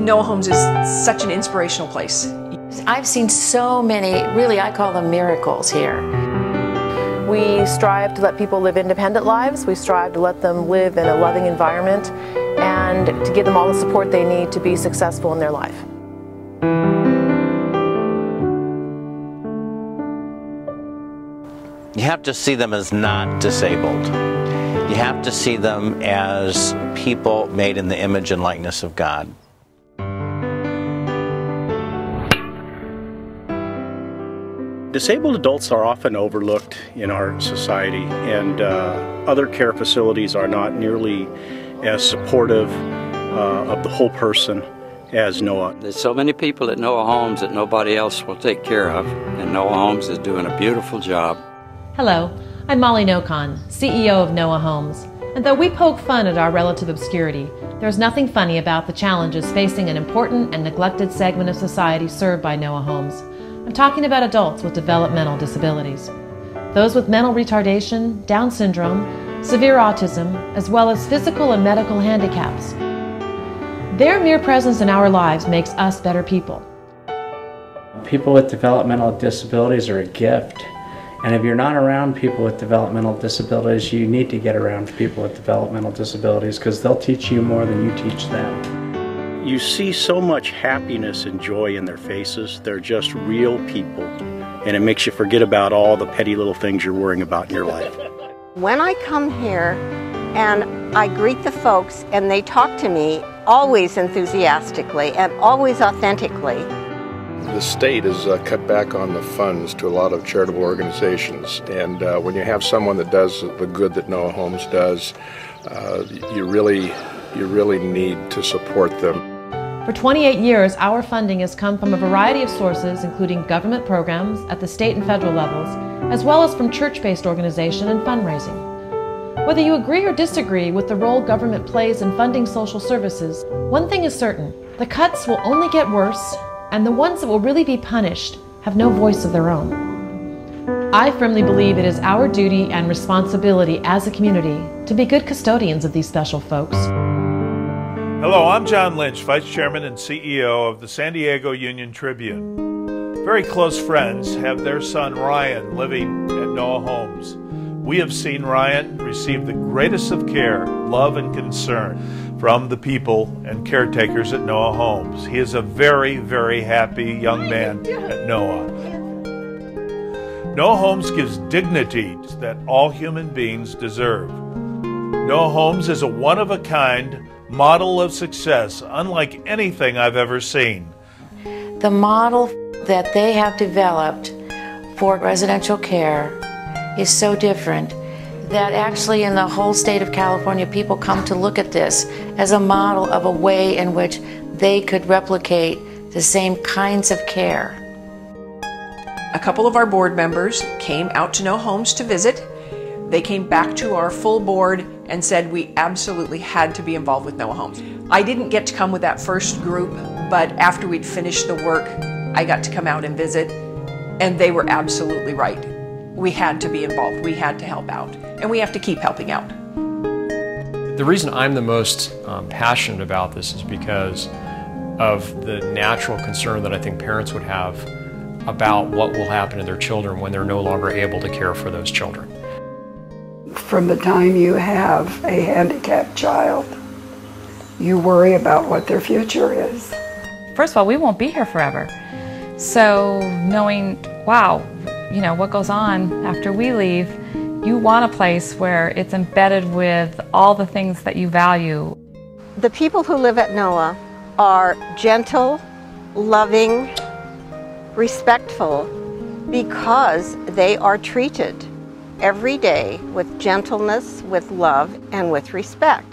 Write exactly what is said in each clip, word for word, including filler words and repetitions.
Noah Homes is such an inspirational place. I've seen so many, really I call them miracles here. We strive to let people live independent lives. We strive to let them live in a loving environment and to give them all the support they need to be successful in their life. You have to see them as not disabled. You have to see them as people made in the image and likeness of God. Disabled adults are often overlooked in our society, and uh, other care facilities are not nearly as supportive uh, of the whole person as Noah. There's so many people at Noah Homes that nobody else will take care of, and Noah Homes is doing a beautiful job. Hello, I'm Molly Nocon, C E O of Noah Homes. And though we poke fun at our relative obscurity, there's nothing funny about the challenges facing an important and neglected segment of society served by Noah Homes. I'm talking about adults with developmental disabilities. Those with mental retardation, Down syndrome, severe autism, as well as physical and medical handicaps. Their mere presence in our lives makes us better people. People with developmental disabilities are a gift. And if you're not around people with developmental disabilities, you need to get around people with developmental disabilities because they'll teach you more than you teach them. You see so much happiness and joy in their faces. They're just real people, and it makes you forget about all the petty little things you're worrying about in your life. When I come here and I greet the folks and they talk to me, always enthusiastically and always authentically. The state has uh, cut back on the funds to a lot of charitable organizations, and uh, when you have someone that does the good that Noah Homes does, uh, you really, you really need to support them. For twenty-eight years, our funding has come from a variety of sources, including government programs at the state and federal levels, as well as from church-based organization and fundraising. Whether you agree or disagree with the role government plays in funding social services, one thing is certain: the cuts will only get worse, and the ones that will really be punished have no voice of their own. I firmly believe it is our duty and responsibility as a community to be good custodians of these special folks. Hello, I'm John Lynch, Vice Chairman and C E O of the San Diego Union Tribune. Very close friends have their son Ryan living at Noah Homes. We have seen Ryan receive the greatest of care, love, and concern from the people and caretakers at Noah Homes. He is a very, very happy young man at Noah. Noah Homes gives dignity that all human beings deserve. Noah Homes is a one-of-a-kind model of success, unlike anything I've ever seen. The model that they have developed for residential care is so different that actually in the whole state of California, people come to look at this as a model of a way in which they could replicate the same kinds of care. A couple of our board members came out to Noah Homes to visit. They came back to our full board and said we absolutely had to be involved with Noah Homes. I didn't get to come with that first group, but after we'd finished the work, I got to come out and visit, and they were absolutely right. We had to be involved, we had to help out, and we have to keep helping out. The reason I'm the most um, passionate about this is because of the natural concern that I think parents would have about what will happen to their children when they're no longer able to care for those children. From the time you have a handicapped child, you worry about what their future is. First of all, we won't be here forever. So knowing, wow, you know, what goes on after we leave, you want a place where it's embedded with all the things that you value. The people who live at Noah are gentle, loving, respectful, because they are treated every day with gentleness, with love, and with respect.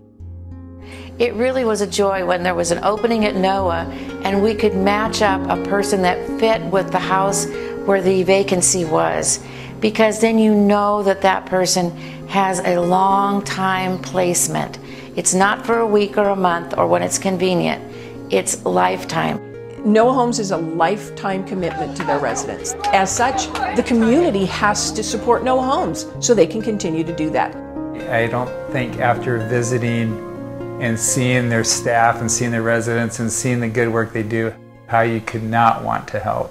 It really was a joy when there was an opening at Noah and we could match up a person that fit with the house where the vacancy was, because then you know that that person has a long time placement. It's not for a week or a month or when it's convenient. It's lifetime. Noah Homes is a lifetime commitment to their residents. As such, the community has to support Noah Homes so they can continue to do that. I don't think after visiting and seeing their staff and seeing their residents and seeing the good work they do, how you could not want to help.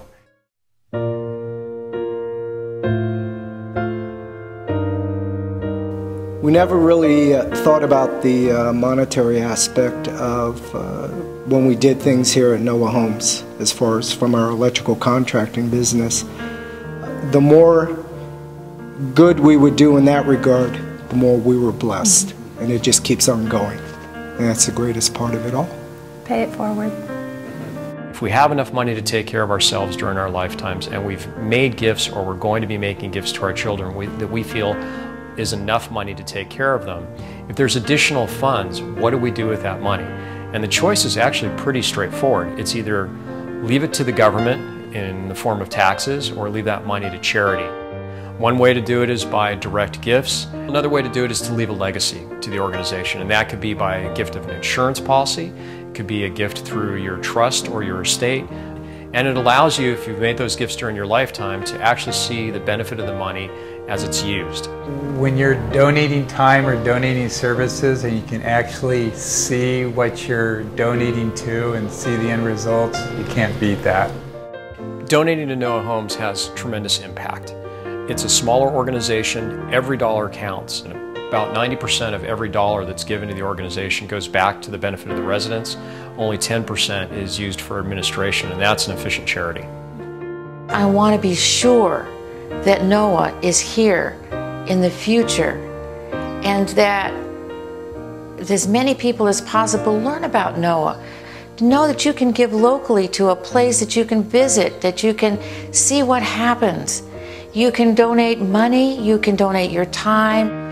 We never really uh, thought about the uh, monetary aspect of uh, when we did things here at Noah Homes, as far as from our electrical contracting business. The more good we would do in that regard, the more we were blessed. And it just keeps on going. And that's the greatest part of it all. Pay it forward. If we have enough money to take care of ourselves during our lifetimes, and we've made gifts or we're going to be making gifts to our children we, that we feel is enough money to take care of them, if there's additional funds, what do we do with that money? And the choice is actually pretty straightforward. It's either leave it to the government in the form of taxes or leave that money to charity. One way to do it is by direct gifts. Another way to do it is to leave a legacy to the organization, and that could be by a gift of an insurance policy, it could be a gift through your trust or your estate, and it allows you, if you've made those gifts during your lifetime, to actually see the benefit of the money as it's used. When you're donating time or donating services and you can actually see what you're donating to and see the end results, you can't beat that. Donating to Noah Homes has tremendous impact. It's a smaller organization, every dollar counts, and about ninety percent of every dollar that's given to the organization goes back to the benefit of the residents. Only ten percent is used for administration, and that's an efficient charity. I want to be sure that Noah is here in the future, and that as many people as possible learn about Noah. To know that you can give locally to a place that you can visit, that you can see what happens. You can donate money, you can donate your time.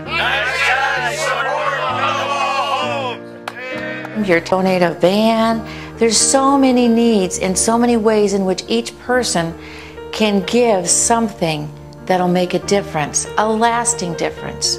You donate a van. There's so many needs and so many ways in which each person can give something that'll make a difference, a lasting difference.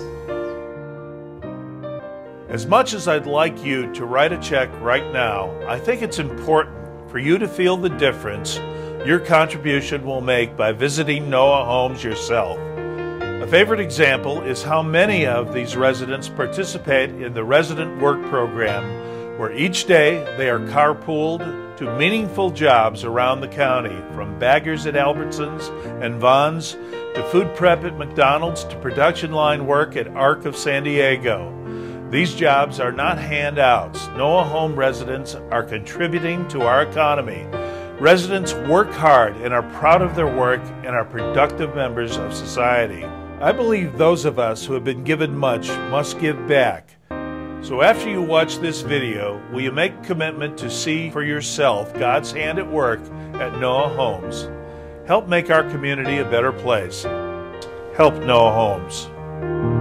As much as I'd like you to write a check right now, I think it's important for you to feel the difference your contribution will make by visiting Noah Homes yourself. A favorite example is how many of these residents participate in the resident work program, where each day they are carpooled to meaningful jobs around the county, from baggers at Albertsons and Vons to food prep at McDonald's to production line work at ARC of San Diego. These jobs are not handouts. Noah Home residents are contributing to our economy. Residents work hard and are proud of their work and are productive members of society. I believe those of us who have been given much must give back. So after you watch this video, will you make a commitment to see for yourself God's hand at work at Noah Homes? Help make our community a better place. Help Noah Homes.